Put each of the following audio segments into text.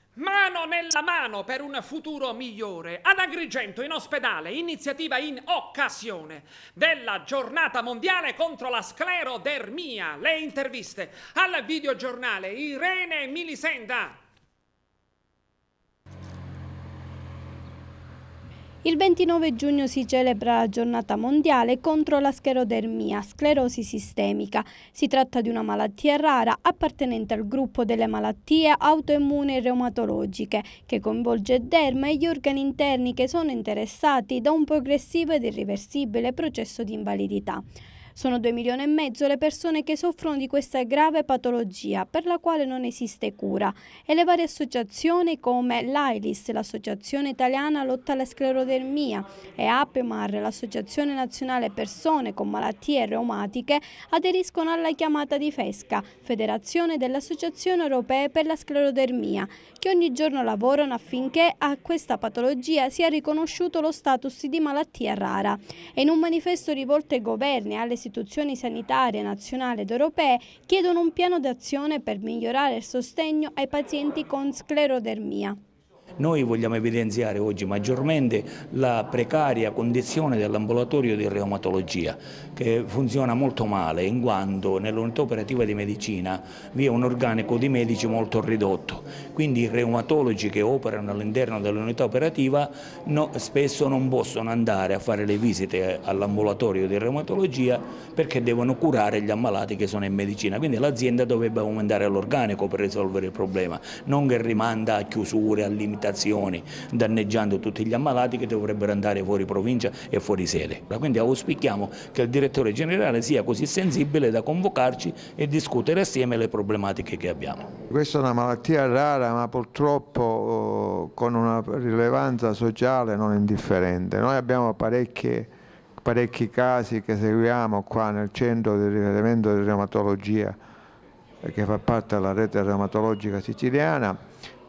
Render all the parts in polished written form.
Mano nella mano per un futuro migliore. Ad Agrigento, in ospedale, iniziativa in occasione della giornata mondiale contro la sclerodermia. Le interviste al videogiornale Irene Milisenda. Il 29 giugno si celebra la giornata mondiale contro la sclerodermia, sclerosi sistemica. Si tratta di una malattia rara appartenente al gruppo delle malattie autoimmuni reumatologiche, che coinvolge il derma e gli organi interni che sono interessati da un progressivo ed irreversibile processo di invalidità. Sono 2,5 milioni le persone che soffrono di questa grave patologia per la quale non esiste cura e le varie associazioni come l'AILIS, l'Associazione Italiana Lotta alla Sclerodermia, e APEMAR, l'Associazione Nazionale Persone con Malattie Reumatiche, aderiscono alla chiamata di FESCA, Federazione delle Associazioni Europee per la Sclerodermia, che ogni giorno lavorano affinché a questa patologia sia riconosciuto lo status di malattia rara. E in un manifesto rivolto ai governi e alle istituzioni sanitarie nazionali ed europee chiedono un piano d'azione per migliorare il sostegno ai pazienti con sclerodermia. Noi vogliamo evidenziare oggi maggiormente la precaria condizione dell'ambulatorio di reumatologia, che funziona molto male in quanto nell'unità operativa di medicina vi è un organico di medici molto ridotto, quindi i reumatologi che operano all'interno dell'unità operativa spesso non possono andare a fare le visite all'ambulatorio di reumatologia perché devono curare gli ammalati che sono in medicina, quindi l'azienda dovrebbe aumentare l'organico per risolvere il problema, non che rimanda a chiusure, a limitazioni, danneggiando tutti gli ammalati che dovrebbero andare fuori provincia e fuori sede. Quindi auspichiamo che il direttore generale sia così sensibile da convocarci e discutere assieme le problematiche che abbiamo. Questa è una malattia rara, ma purtroppo con una rilevanza sociale non indifferente. Noi abbiamo parecchi casi che seguiamo qua nel centro di riferimento di reumatologia, che fa parte della rete reumatologica siciliana,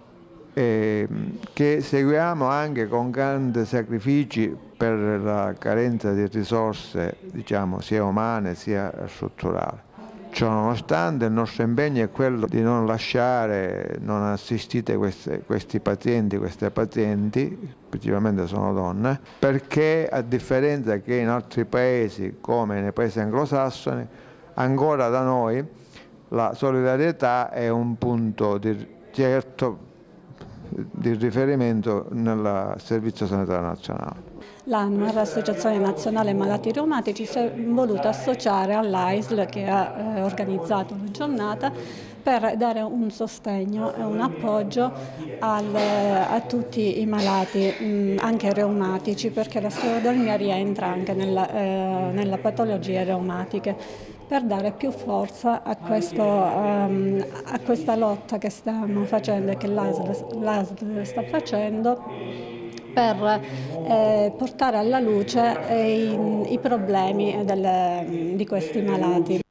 che seguiamo anche con grandi sacrifici per la carenza di risorse, diciamo, sia umane sia strutturali. Ciononostante il nostro impegno è quello di non lasciare non assistite questi pazienti, queste pazienti, principalmente sono donne, perché a differenza che in altri paesi come nei paesi anglosassoni, ancora da noi la solidarietà è un punto certo di riferimento nel Servizio Sanitario Nazionale. L'ANMAR, l'Associazione Nazionale Malati Reumatici, si è voluta associare all'AISL, che ha organizzato la giornata, per dare un sostegno e un appoggio a tutti i malati, anche reumatici, perché la sclerodermia rientra anche nella patologie reumatiche, per dare più forza a questa lotta che stiamo facendo e che l'ASL sta facendo, per portare alla luce i problemi di questi malati.